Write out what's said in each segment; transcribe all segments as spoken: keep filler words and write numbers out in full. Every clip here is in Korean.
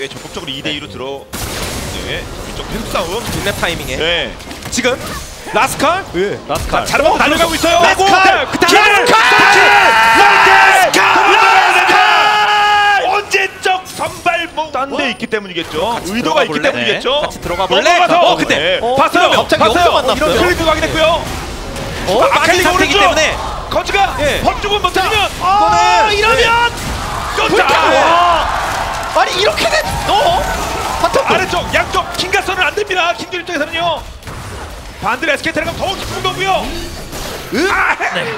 꽤 적극적으로 이 대 이로 들어. 네, 위쪽 계속 싸움. 빅랩 타이밍에. 네. 지금 라스칼. 네. 라스칼. 자르고 달려가고 있어요. 라스칼. 그 다음 라스칼. 언제적 선발 뭐 딴 데 있기 때문이겠죠. 의도가 있기 때문이겠죠. 같이 들어가 볼래? 넘어가서. 어, 근데 네. 어, 봤어요. 갑자기 여기서 만났어요. 클리드 확인했고요. 어, 아칼리 상태이기 때문에 거즈가 예. 번쪽은 못 들면 아, 이러면 와. 아니 이렇게 된 어? 아래쪽 양쪽 킹가선은 안 됩니다. 킹들 입장에서는요. 반대로 에스케이터가 더 깊은 거고요. 아, 네.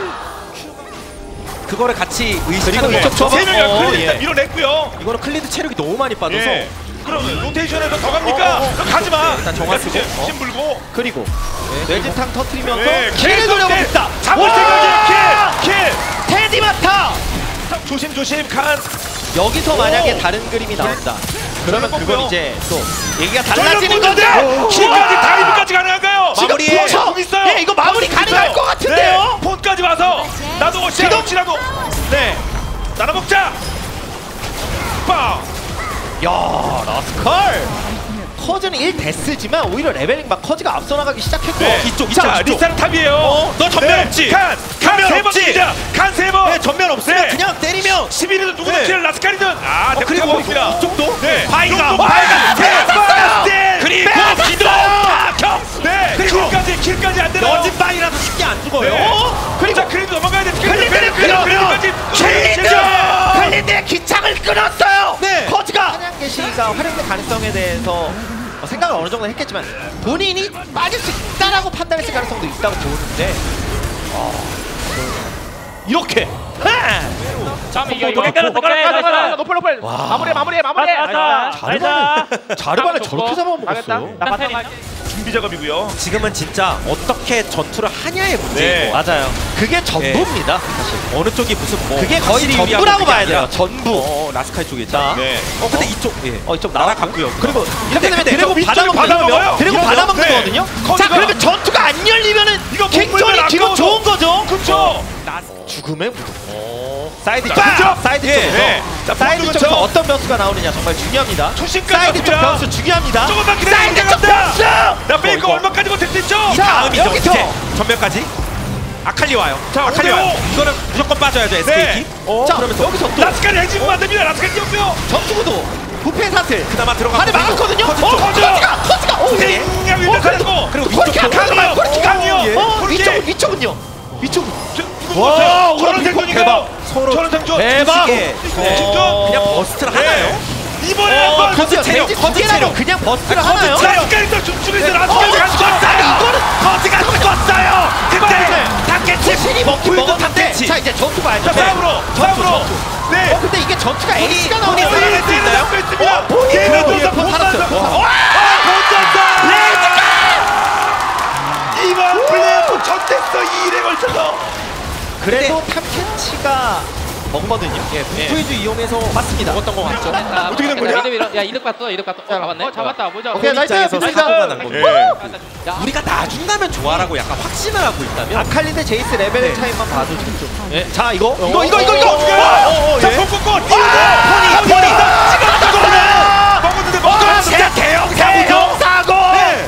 그거를 같이 그리고 의식하는 네. 거죠. 세 명이 어, 클리드 예. 일단 밀어냈고요. 이거는 클리드 체력이 너무 많이 빠져서 예. 그러면 로테이션에서 더 갑니까? 어, 어, 어. 그럼 가지 마. 일단 정화 쓰고 힘, 힘 불고. 그리고 뇌진탕 터트리면서 네. 킬을 계속 노려봅니다. 잡을 생각이에요. 킬. 킬. 테디마타. 조심 조심 칸. 여기서 오. 만약에 다른 그림이 나온다. 그러면 그럴 그건 거고요. 이제 또 얘기가 달라지는 건데. 건데. 킬까지 다이브까지 가능한가요? 마무리에 폰 있어요. 예, 이거 마무리 폰 가능할 있어요. 것 같은데요. 네. 폰까지 와서 나도 어찌라도 어찌라도. 네. 나눠 먹자. 빵. 야, 라스칼. 커즈는 일 데스지만 오히려 레벨링 막 커즈가 앞서 나가기 시작했고 네. 이쪽 자, 이쪽 이쪽. 리사는 탑이에요. 어, 너 전면 없지? 칸. 전면 칸세번 없지? 줍니다. 칸세 번. 네, 전면 없으면 네. 그냥 때리면 십일이든 누구든 네. 킬 라스칼이든. 아, 어, 그리고 대박입니다. 이쪽도 네. 바이가 이쪽도 바이가 대박. 그리고 기도 경. 네. 그리고 킬까지 킬까지 안 되나요? 여진 바이라서 쉽게 안 죽어요. 네. 그리고 자, 클리드 넘어가야 돼. 클리드 클리드까지. 클리드 클리드의 기창을 끊었어요. 네. 커즈가 사냥 개시가 활용될 가능성에 대해서 어, 생각을 어느 정도 했겠지만 본인이 빠질 수 있다라고 판단했을 가능성도 있다고 보는데 어, 이렇게 자, 이거 이거 이거 이거 높을 높을. 와. 마무리해 마무리해 마무리해. 자르반을 자르반을 저렇게 잡아먹었어요. 나 바텀 준비 작업이고요. 지금은 진짜 어떻게 전투를 하냐의 문제이고 네. 맞아요. 그게 전부입니다. 사실 어느 쪽이 무슨 뭐 그게 거의 확실히 전부라고 유리하고 봐야 그게 돼요. 아니라. 전부. 어, 라스칼 쪽에 자. 네. 어 근데 이쪽 예. 어 이쪽 날아갔고요. 그리고 이렇게 되면 드래곤 위쪽을 받아먹는 받아먹어요. 드래곤 이러면. 받아먹는 네. 거거든요. 자 거기가. 그러면 전투가 안 열리면은 이거 갱전이 기분 좋은 거죠. 그렇죠. 죽음의 무덤. 사이드 쪽. 그죠? 사이드 예. 쪽에서 네. 자, 사이드 본능은 쪽에서 저- 어떤 변수가 나오느냐 정말 중요합니다. 초심까지 사이드 쪽 왔습니다. 변수 중요합니다. 조금만 기다려. 사이드 쪽 갑니다. 변수. 나 페이커 얼마까지 못할 수 있죠? 자, 다음이죠. 여기서. 이제 전면까지. 아칼리 와요. 자, 아칼리 오네요. 와요. 이거는 무조건 빠져야죠. 에스케이티. 네. 어, 자, 그러면서 여기서 또 라스칼이 해지면 안 됩니다. 라스칼 뛰었고요. 전투구도 부패 사슬 그나마 들어가고. 발을 막았거든요. 커즈 어, 쪽. 커즈가 커즈가 오 예. 땡! 일단 살았고. 그리고 코르키 위쪽도 강해요. 코르키 강해요. 예. 어, 코르키. 위쪽은 위쪽은요. 위쪽은 와, 와, 저런 오늘 생존이가 대박. 서로 저런 생존. 대박. 네. 어, 그냥 버스트를 네. 하나요? 이번에 어, 한번 커즈 체력, 커즈 체력 그냥 버스트를 하나요? 라스칼이 또 춤추면서 라스칼이 어, 갔어요. 이거는 커즈가 죽었어요. 근데 닭개치 신이 먹긴 먹었는데 자 이제 전투 봐야죠. 자, 싸움으로. 싸움으로. 네. 어 근데 이게 전투가 에이스가 본인이 나오는 본인이 때리는 거 있습니다. 어, 본인이 걔는 본인이 또 본인이 본단서. 살았어요. 와! 본단서. 이번 플레이오프 전됐어. 이 일에 걸쳐서. 그래도 탐켄치가 먹거든요. 예, 부투이즈 이용해서 맞습니다. 먹었던 거 같죠? 어떻게 된 거냐? 이득 밀어. 야 이득 봤어 이득 봤어. 야 잡았네. 어 잡았다. 뭐죠? 오케이, 나이스, 나이스. 사고가 난 겁니다. 예. 야, 우리가 나중가면 좋아라고 약간 확신을 하고 있다면 아칼리 대 제이스 레벨의 네. 차이만 봐도 지금 좀 예. 자 이거 이거 이거 이거 어, 이거 어, 어, 자, 예. 뽕뽕뽕. 아, 포니 포니 찍었다 거는. 먹었는데 먹었는데 진짜 대형 사고죠. 사고. 네.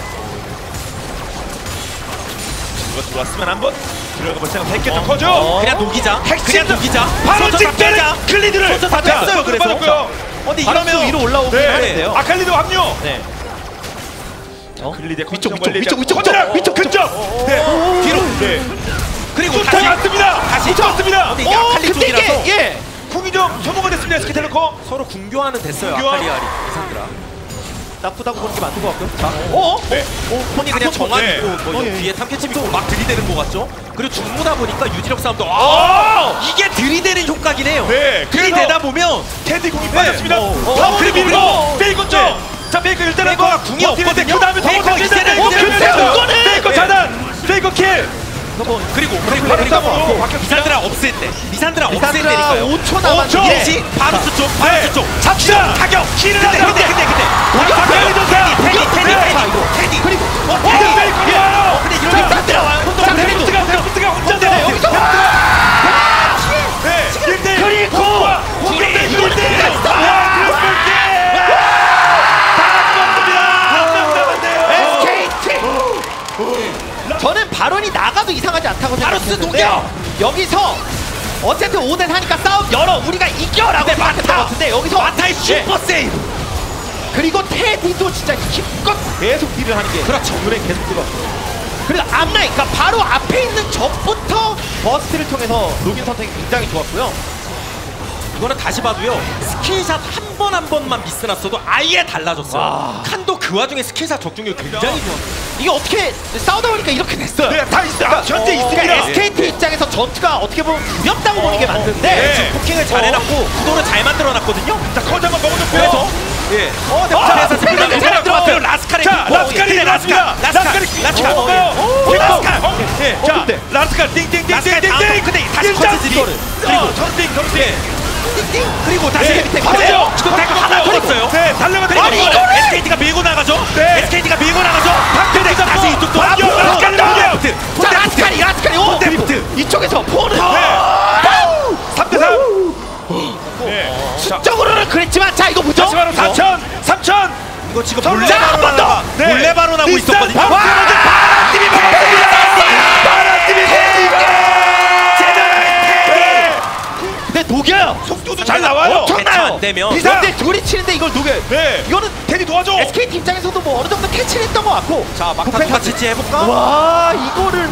이거 들어왔으면 한번 들어가볼 생각 했겠죠. 커죠. 어, 그냥 녹이자. 그냥 녹이자. 바로 손톱 직대는 다 클리드를. 손톱 다 자, 뺐어요. 그래서. 빠졌고요. 어, 근데 이러면 위로 올라오긴 네. 하는데요. 아칼리도 합류. 네. 어? 클리드 위쪽, 컨디션 위쪽, 관리자. 위쪽, 위쪽, 커져라. 위쪽, 근접. 네. 뒤로. 네. 그리고 다시 쫓아갔습니다. 다시 쫓아갔습니다. 근데 이게 아칼리 쪽이라서 예. 궁이 좀 소모가 됐습니다. 에스케텔레콤. 서로 궁교환은 됐어요. 궁교환. 아칼리아리 이산드라. 나쁘다고 보는 게 맞는 것 같고요. 자, 어? 네. 어? 폰이 그냥 정한 네. 있고 뭐 어, 예. 뒤에 탐캐치 있고 막 들이대는 것 같죠? 그리고 중무다 보니까 유지력 싸움도 아! 어! 이게 들이대는 효과긴 해요. 네. 들이대다 보면 캐디 궁이 네. 빠졌습니다. 어, 어, 어, 그리고 그리고 밀고 베이컨 쪽. 네. 자, 베이컨 일단 베이컨 한번 궁이 없거든요. 그 다음에 베이컨 베이컨 이제는 베이컨 이제는 베이컨 이거는! 베이컨 네. 차단. 베이컨 킬. 뭐, 그리고 그리고 그리고 그리고 바뀌었습니다. 뭐, 리산드라 없을 때 리산드라 없을 리산드라 때니까요. 오 초 남았는데. 오 초. 이랬지? 바루스 쪽 바루스 쪽 잡시다. 타격 킬을 근데 하자. 근데 근데 근데 박하리 전사. 테디 테디 네. 테디 테디 그리고 어 어, 테디 베이컨이 와요. 근데 이런 리산드라 와요. 자, 데프트가 데프트가 혼자서 여기서 네. 일 대 일. 그리고 공과 공격대 일 대 일. 와, 그리고 골. 못했는데 녹여! 여기서 어쨌든 오 대 사니까 싸움 열어 우리가 이겨라고 생각했던 것 같은데 여기서 마타의 슈퍼 세이브. 그리고 테디도 진짜 힘껏 계속 딜을 하는 게 그렇죠. 눈에 계속 들어왔어요. 그리고 앞라인, 그러니까 바로 앞에 있는 적부터 버스트를 통해서 로긴 선택이 굉장히 좋았고요. 이거는 다시 봐도요. 스킬샷 한 번 한 번만 미스났어도 아예 달라졌어요. 와. 칸도 그 와중에 스킬샷 적중률 굉장히 좋았어요. 이게 어떻게 싸우다 보니까 이렇게 됐어요. 네, 다 있어요. 아, 현재 있습니다. 그러니까 에스케이티 입장에서 전투가 어떻게 보면 두렵다고 보는 게 맞는데 네. 지금 포킹을 잘 해놨고 구도를 잘 만들어놨거든요. 자, 커즈 한번 먹어줬고요. 그래서 예. 어, 네, 어, 그래서 팬들 스피드 잘 들어왔어요. 라스칼의 자, 그- 어, 라스칼이 예, 라스칼. 라스칼, 라스칼이 라스칼. 오, 어, 예. 라스칼. 어, 예. 자, 근데. 라스칼 띵띵띵띵띵띵. 라스칼 다음에 근데 다시 커즈들이 그리고 전띵 전띵. 그리고 다시 네. 밑에 커져. 지금 태그 하나 걸었어요. 네, 달려가 아니 달려가. 이거를 에스케이티가 밀고 나가죠. 네. 에스케이티가 밀고 나가죠. 근데 잡고. 다시 이쪽도 반격, 앞으로 라스칼 간다. 나오네요. 자, 라스칼이 라스칼이 오! 데프트. 이쪽에서 포는 삼 대 삼. 네. 자, 적으로는 그랬지만 자 이거 보죠. 다시 바로 삼천. 삼천. 이거 지금 자, 몰래 한 번 더. 네. 몰래 발언하고 일단 있었거든요. 바로 먼저 파란팀이 먹었습니다. 파란팀이 근데 녹여요. 속도도 잘 나와요. 대처 안 되면 비상. 근데 둘이 치는데 이걸 녹여요. 네. 이거는 테디 도와줘. 에스케이티 입장에서도 뭐 어느 정도 캐치를 했던 것 같고. 자 막타 부패 똑같이 해볼까? 와 이거를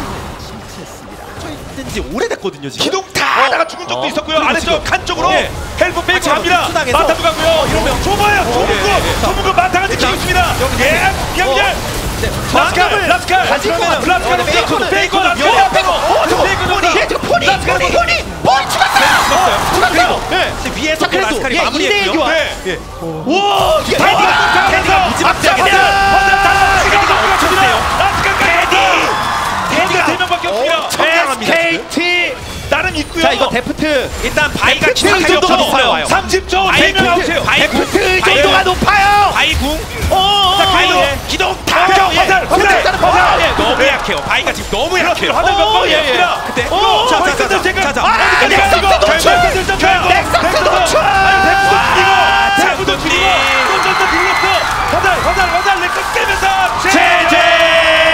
든지 오래됐거든요 지금. 기둥 다 하다가 죽은 적도 어. 있었고요. 그리고 아래쪽 지금. 칸쪽으로 네. 헬프 빼고 지금 갑니다. 수당에서. 마타도 가고요. 어, 이러면. 좁아요. 좁은 예, 예, 예. 거. 좁은 거 마타가 지키고 있습니다. 예. 양양. 라스칼. 라스칼. 가지고 있는 라스칼. 베이컨을 베이컨. 베이컨을 라스칼. 빼고 어 저거 베이컨. 포니 얘 지금 포니 라스칼. 포니 포니 포니 죽었어요. 죽었어요. 네. 근데 위에서 자, 그래도 라스칼이 예, 마무리했고요. 이 대 일 교환. 네. 와 이게 테디가 테디가 테디가 무지막지하게 앞서 때려요. 테디가 엄청세요. 라스칼까지. 테디가 세 명밖에 없습니다. 엄청 강합니다, 에스케이티 나름 있고요. 자 이거 데프트 일단 바이가 데프트 기상하기 정도가 없어서 높아요. 와요. 삼십 초 바이 세 명 데프트. 아웃이에요. 바이 데프트 바이 정도가 높아요. 바이 궁. 어 자 가이도 예. 기동 다 다. 화살, 화살, 화살, 화살. 예, 너무 약해요. 바이가 지금 너무 약해요. 화살 몇 어, 번이었습니다. 그때 어, 자, 벌써 자, 자, 지금 자, 자. 아, 아, 넥서스 넥서스 노출! 노출! 넥서스 노출! 넥서스 자, 죽이고 둘이. 넥서스 불렀어. 화살 화살 화살 넥서스 깨면서 제제.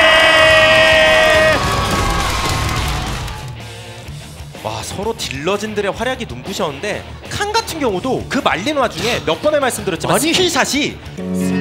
와 서로 딜러진들의 활약이 눈부셨는데 칸 같은 경우도 그 말린 와중에 몇 번을 말씀드렸지만 아니. 스킬샷이